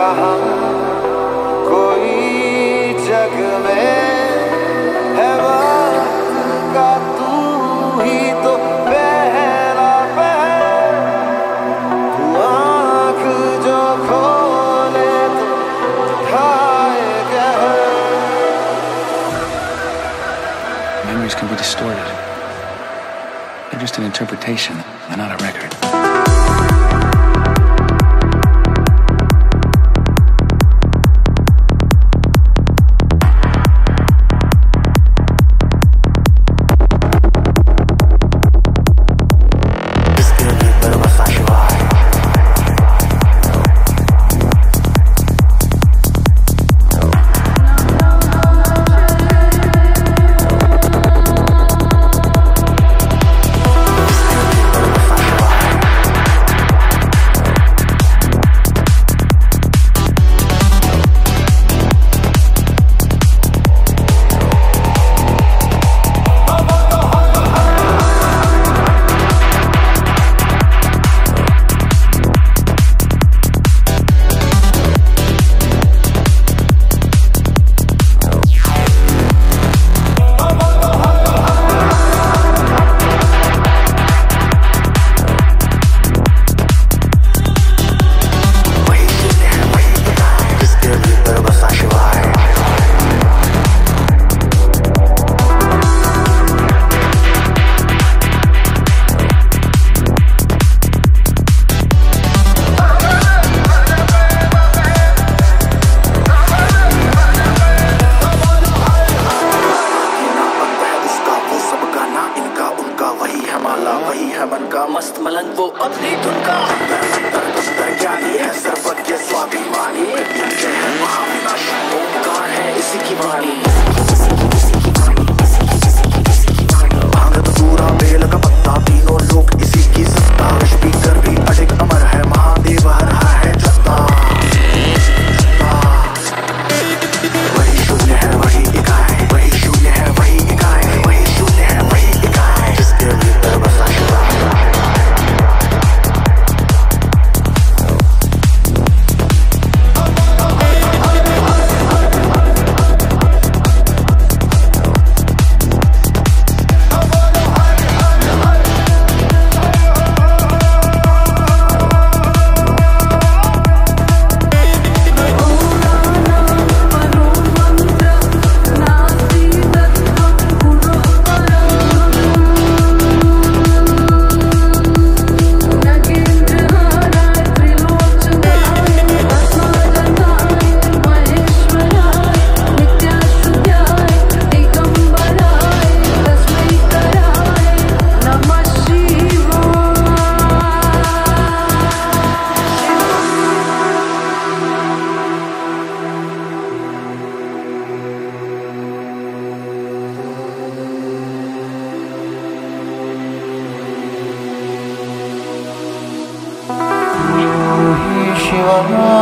कहा कोई जग में है वक्त का तू ही तो पहला पहल। तू आँख जो खोले तो दिखाए गहर। Memories can be distorted. They're just an interpretation, they're not a record. मस्त मलंग वो अपनी धुन का ज्ञानी है सर्वज्ञ स्वाभिमानी महाविनाशी ओंकार है इसी की वाणी। भांगत पूरा बेल का पत्ता तीनों लोग इसी की सत्ता। स्पीकर भी अडिग अमर है महादेव हर है जत्ता। वही शून्य है वही इकाई वही शून्य है वही इकाई वही शून्य है वही इकाई जिसके भीतर बसा शिवा। शिवा